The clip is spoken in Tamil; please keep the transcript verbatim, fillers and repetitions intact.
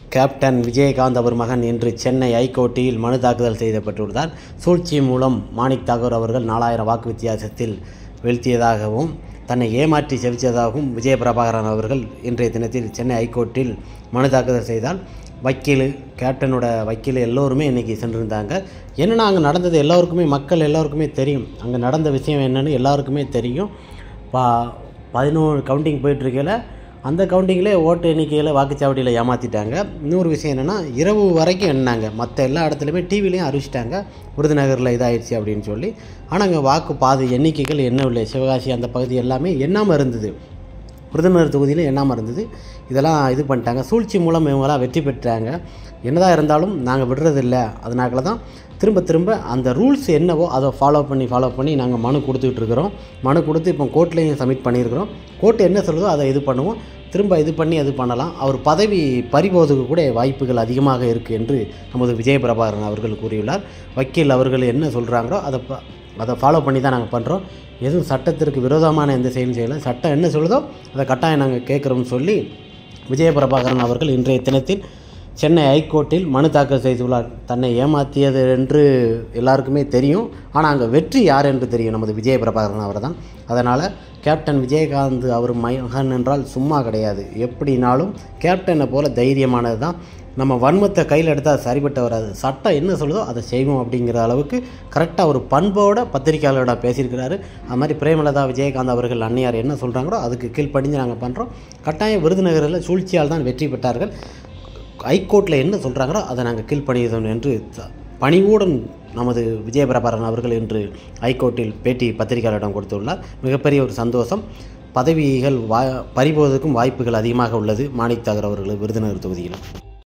கேப்டன் விஜயகாந்த் அவர் மகன் இன்று சென்னை ஐகோர்ட்டில் மனு தாக்குதல் செய்யப்பட்டுள்ளார். சூழ்ச்சி மூலம் மாணிக் தாகூர் அவர்கள் நாலாயிரம் வாக்கு வித்தியாசத்தில் வீழ்த்தியதாகவும் தன்னை ஏமாற்றி செவிச்சதாகவும் விஜய பிரபாகரன் அவர்கள் இன்றைய தினத்தில் சென்னை ஐகோர்ட்டில் மனு தாக்குதல் செய்தால் வக்கீல் கேப்டனோட வக்கீல் எல்லோருமே இன்றைக்கி சென்றிருந்தாங்க. என்னென்னா அங்கே நடந்தது எல்லோருக்குமே மக்கள் எல்லோருக்குமே தெரியும். அங்கே நடந்த விஷயம் என்னென்னு எல்லாருக்குமே தெரியும். பா பதினோரு கவுண்டிங் போயிட்டுருக்கையில் அந்த கவுண்டிங்கில் ஓட்டு எண்ணிக்கையில் வாக்குச்சாவடியில் ஏமாற்றிட்டாங்க. இன்னொரு விஷயம் என்னென்னா இரவு வரைக்கும் எண்ணாங்க. மற்ற எல்லா இடத்துலையுமே டிவிலையும் அறிவிச்சிட்டாங்க விருதுநகரில் இதாகிடுச்சு அப்படின்னு சொல்லி. ஆனால் அங்கே வாக்கு பாதி எண்ணிக்கைகள் எண்ணவில்லை. சிவகாசி அந்த பகுதி எல்லாமே எண்ணாமல் இருந்தது. விருதுநகர் தொகுதியில் எண்ணாமல் இருந்தது. இதெல்லாம் இது பண்ணிட்டாங்க. சூழ்ச்சி மூலம் இவங்களாம் வெற்றி பெற்றாங்க. என்னதான் இருந்தாலும் நாங்கள் விடுறதில்லை. அதனால தான் திரும்ப திரும்ப அந்த ரூல்ஸ் என்னவோ அதை ஃபாலோ பண்ணி ஃபாலோ பண்ணி நாங்கள் மனு கொடுத்துட்ருக்குறோம். மனு கொடுத்து இப்போ கோர்ட்லேயும் சப்மிட் பண்ணியிருக்கிறோம். கோர்ட் என்ன சொல்லுதோ அதை இது பண்ணுவோம். திரும்ப இது பண்ணி அது பண்ணலாம். அவர் பதவி பறிபோவதுக்கு கூட வாய்ப்புகள் அதிகமாக இருக்குது என்று நமது விஜய பிரபாகரன் அவர்கள் கூறியுள்ளார். வக்கீல் அவர்கள் என்ன சொல்கிறாங்களோ அதை அதை ஃபாலோ பண்ணி தான் நாங்கள் பண்ணுறோம். எதுவும் சட்டத்திற்கு விரோதமான எந்த செயலும் செய்யலை. சட்டம் என்ன சொல்லுதோ அதை கட்டாயம் நாங்கள் கேட்குறோம்னு சொல்லி விஜய பிரபாகரன் அவர்கள் இன்றைய தினத்தில் சென்னை ஐகோர்ட்டில் மனு தாக்கல் செய்துள்ளார். தன்னை ஏமாற்றியது என்று எல்லாருக்குமே தெரியும். ஆனால் அங்கே வெற்றி யார் என்று தெரியும். நமது விஜய பிரபாகரன் அவர் தான். அதனால் கேப்டன் விஜயகாந்த் அவர் மகன் என்றால் சும்மா கிடையாது. எப்படினாலும் கேப்டனை போல் தைரியமானது தான். நம்ம வன்மத்தை கையில் எடுத்தால் சரிபட்டு வராது. சட்டம் என்ன சொல்லுதோ அதை செய்வோம் அப்படிங்கிற அளவுக்கு கரெக்டாக ஒரு பண்போட பத்திரிகையாளரோட பேசியிருக்கிறாரு. அது மாதிரி பிரேமலதா விஜயகாந்த் அவர்கள் அன்னையார் என்ன சொல்கிறாங்களோ அதுக்கு கீழ்ப்படிஞ்சு நாங்கள் பண்ணுறோம். கட்டாயம் விருதுநகரில் சூழ்ச்சியால் தான் வெற்றி பெற்றார்கள். ஹைகோர்ட்டில் என்ன சொல்கிறாங்களோ அதை நாங்கள் கீழ்ப்படியோம் என்று பணிவுடன் நமது விஜய பிரபாகரன் அவர்கள் இன்று ஹைகோர்ட்டில் பேட்டி பத்திரிகையாளரிடம் கொடுத்துள்ளார். மிகப்பெரிய ஒரு சந்தோஷம். பதவிகள் வா பறிபோவதற்கும் வாய்ப்புகள் அதிகமாக உள்ளது மாணிக் தாகூர் அவர்கள் விருதுநகர் தொகுதியில்.